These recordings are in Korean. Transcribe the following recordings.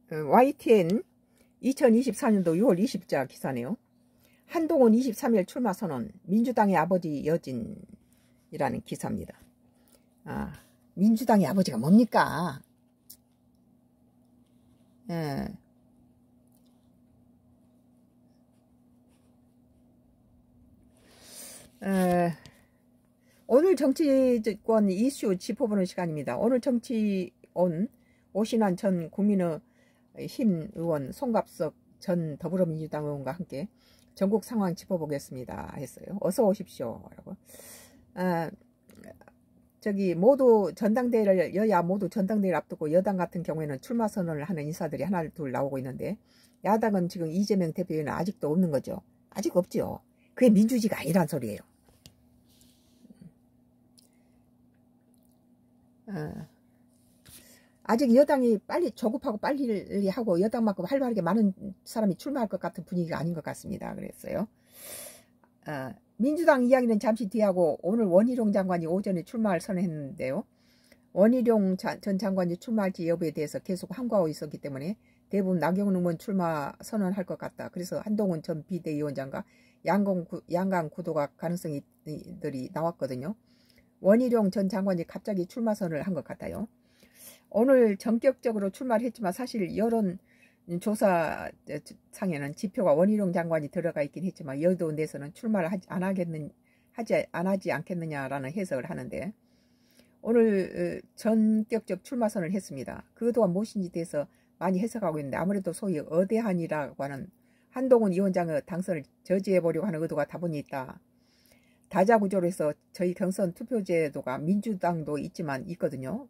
YTN 2024년도 6월 20자 기사네요. 한동훈 23일 출마 선언, 민주당의 아버지 여진이라는 기사입니다. 민주당의 아버지가 뭡니까? 오늘 정치권 이슈 짚어보는 시간입니다. 오늘 정치온 오신환 전 국민의힘 의원, 송갑석 전 더불어민주당 의원과 함께 전국 상황 짚어보겠습니다 했어요. 어서 오십시오 라고. 모두 전당대회를, 여야 모두 전당대회를 앞두고 여당 같은 경우에는 출마 선언을 하는 인사들이 하나 둘 나오고 있는데, 야당은 지금 이재명 대표에는 아직도 없는 거죠. 아직 없죠. 그게 민주주의가 아니란 소리예요. 아직 여당이 빨리 조급하고 빨리 하고 여당만큼 활발하게 많은 사람이 출마할 것 같은 분위기가 아닌 것 같습니다. 그랬어요. 민주당 이야기는 잠시 뒤에 하고, 오늘 원희룡 장관이 오전에 출마를 선언했는데요. 원희룡 전 장관이 출마할지 여부에 대해서 계속 함구하고 있었기 때문에 대부분 나경원 의원 출마 선언할 것 같다. 그래서 한동훈 전 비대위원장과 양강 구도가 가능성들이 나왔거든요. 원희룡 전 장관이 갑자기 출마 선언을 한 것 같아요. 오늘 전격적으로 출마를 했지만 사실 여론 조사상에는 지표가 원희룡 장관이 들어가 있긴 했지만 여도 내에서는 출마를 안 하지 않겠느냐라는 해석을 하는데, 오늘 전격적 출마 선언을 했습니다. 그동안 무엇인지 대해서 많이 해석하고 있는데, 아무래도 소위 어대한이라고 하는 한동훈 위원장의 당선을 저지해보려고 하는 의도가 다분히 있다. 다자구조로 해서 저희 경선 투표제도가 민주당도 있거든요.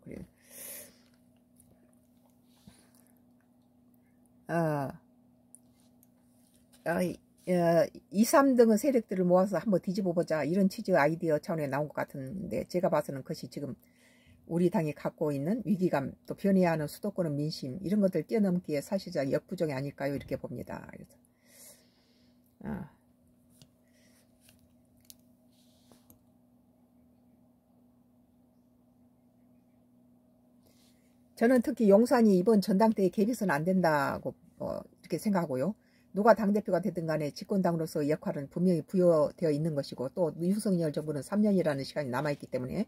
2, 3등의 세력들을 모아서 한번 뒤집어보자, 이런 취지의 아이디어 차원에 나온 것 같은데, 제가 봐서는 그것이 지금 우리 당이 갖고 있는 위기감, 또 변해야 하는 수도권의 민심, 이런 것들 뛰어넘기에 사실상 역부족이 아닐까요? 이렇게 봅니다. 그래서 저는 특히 용산이 이번 전당대회에 개입해서는 안 된다고 이렇게 생각하고요. 누가 당대표가 되든 간에 집권당으로서 역할은 분명히 부여되어 있는 것이고, 또 윤석열 정부는 3년이라는 시간이 남아있기 때문에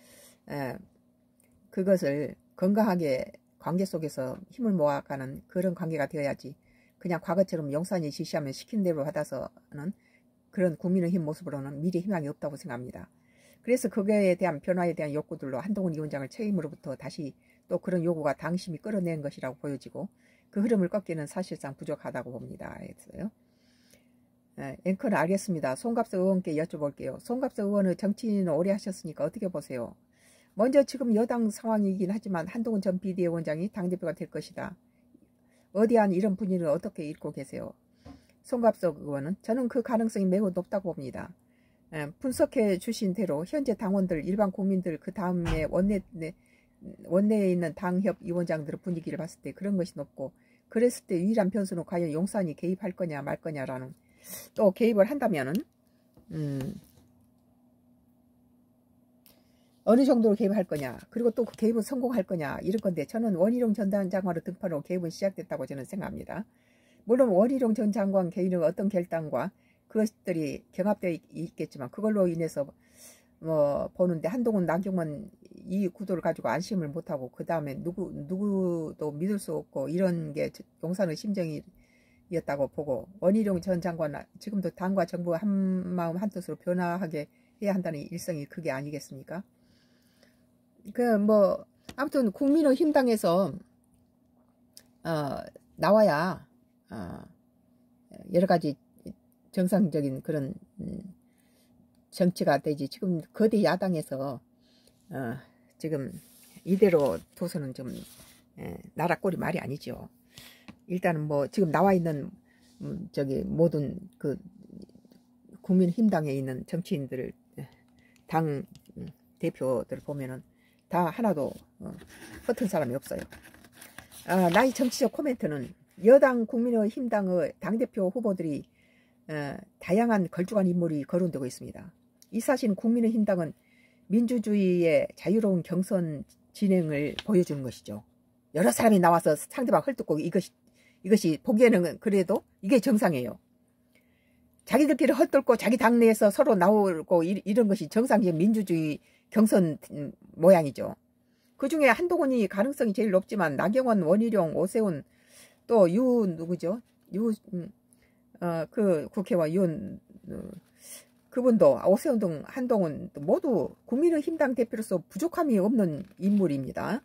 그것을 건강하게 관계 속에서 힘을 모아가는 그런 관계가 되어야지, 그냥 과거처럼 용산이 지시하면 시킨 대로 받아서는 그런 국민의힘 모습으로는 미래 희망이 없다고 생각합니다. 그래서 그거에 대한 변화에 대한 욕구들로 한동훈 위원장을 책임으로부터 다시 또 그런 요구가 당심이 끌어낸 것이라고 보여지고, 그 흐름을 꺾기는 사실상 부족하다고 봅니다. 했어요. 앵커는 알겠습니다. 송갑석 의원께 여쭤볼게요. 송갑석 의원은 정치인을 오래 하셨으니까 어떻게 보세요? 먼저 지금 여당 상황이긴 하지만 한동훈 전 비대위원장이 당대표가 될 것이다. 어디한 이런 분위기를 어떻게 읽고 계세요? 송갑석 의원은 저는 그 가능성이 매우 높다고 봅니다. 분석해 주신 대로 현재 당원들, 일반 국민들, 그 다음에 원내에 있는 당협 위원장들의 분위기를 봤을 때 그런 것이 높고, 그랬을 때 유일한 변수는 과연 용산이 개입할 거냐 말 거냐라는, 또 개입을 한다면은 어느 정도로 개입할 거냐, 그리고 또 그 개입은 성공할 거냐, 이런 건데, 저는 원희룡 전 장관의 등판으로 개입은 시작됐다고 저는 생각합니다. 물론 원희룡 전 장관 개인의 어떤 결단과 그것들이 경합되어 있겠지만, 그걸로 인해서 보는데 한동훈, 나경원 이 구도를 가지고 안심을 못하고, 그 다음에 누구도 믿을 수 없고, 이런 게 용산의 심정이었다고 보고, 원희룡 전 장관 지금도 당과 정부가 한마음 한뜻으로 변화하게 해야 한다는 일성이 그게 아니겠습니까? 아무튼 국민의힘당에서 나와야 여러 가지 정상적인 그런 정치가 되지, 지금 거대 야당에서 지금 이대로 둬서는 좀 나라 꼴이 말이 아니죠. 일단은 지금 나와 있는 모든 그 국민힘당에 있는 정치인들, 당 대표들 보면은 다 하나도 허튼 사람이 없어요. 나의 정치적 코멘트는, 여당 국민의힘당의 당대표 후보들이 다양한 걸쭉한 인물이 거론되고 있습니다. 이 사실은 국민의힘당은 민주주의의 자유로운 경선 진행을 보여주는 것이죠. 여러 사람이 나와서 상대방 헐뜯고 이것이 보기에는 그래도 이게 정상이에요. 자기들끼리 헐뜯고 자기 당내에서 서로 나오고 이런 것이 정상적인 민주주의 경선 모양이죠. 그중에 한동훈이 가능성이 제일 높지만 나경원, 원희룡, 오세훈 또 누구죠? 그 국회의원 그분도 오세훈 등 한동훈 모두 국민의힘당 대표로서 부족함이 없는 인물입니다.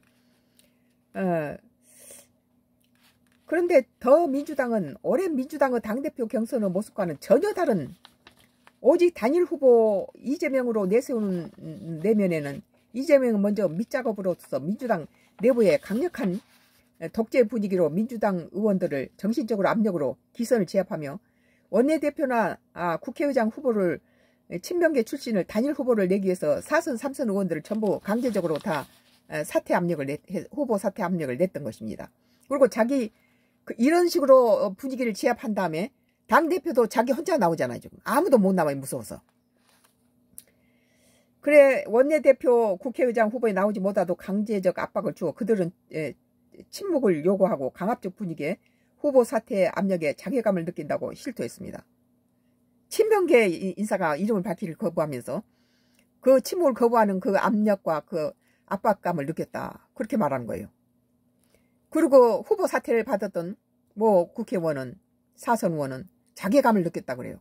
그런데 더민주당은 올해 민주당의 당대표 경선의 모습과는 전혀 다른 오직 단일 후보 이재명으로 내세우는 내면에는 이재명은 먼저 밑작업으로서 민주당 내부의 강력한 독재 분위기로 민주당 의원들을 정신적으로 압력으로 기선을 제압하며 원내대표나 국회의장 후보를 친명계 출신을 단일 후보를 내기 위해서 4선 3선 의원들을 전부 강제적으로 다 후보 사퇴 압력을 냈던 것입니다. 그리고 자기 이런 식으로 분위기를 제압한 다음에 당대표도 자기 혼자 나오잖아요. 지금 아무도 못 나와요. 무서워서. 그래 원내대표 국회의장 후보에 나오지 못하도 강제적 압박을 주어 그들은 침묵을 요구하고 강압적 분위기에 후보 사퇴 압력에 자괴감을 느낀다고 실토했습니다. 친명계 인사가 이름을 밝히기를 거부하면서 그 침묵을 거부하는 그 압력과 그 압박감을 느꼈다. 그렇게 말하는 거예요. 그리고 후보 사퇴를 받았던 국회의원은 사선 의원은 자괴감을 느꼈다 그래요.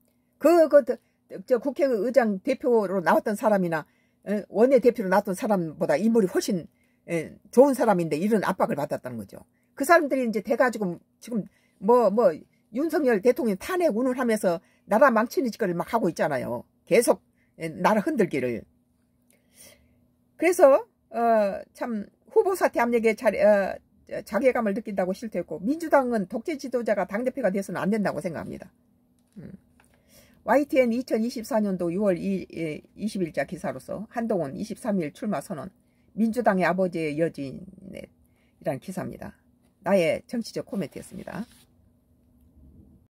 저 국회의장 대표로 나왔던 사람이나 원내대표로 나왔던 사람보다 인물이 훨씬 좋은 사람인데 이런 압박을 받았다는 거죠. 그 사람들이 이제 돼가지고 지금 윤석열 대통령 탄핵 운운하면서 나라 망치는 짓거리를 막 하고 있잖아요. 계속 나라 흔들기를. 그래서 참 후보 사퇴 압력에 자괴감을 느낀다고 실토했고 민주당은 독재 지도자가 당대표가 돼서는 안 된다고 생각합니다. YTN 2024년도 6월 20일자 기사로서 한동훈 23일 출마 선언 민주당의 아버지의 여진이란 기사입니다. 나의 정치적 코멘트였습니다.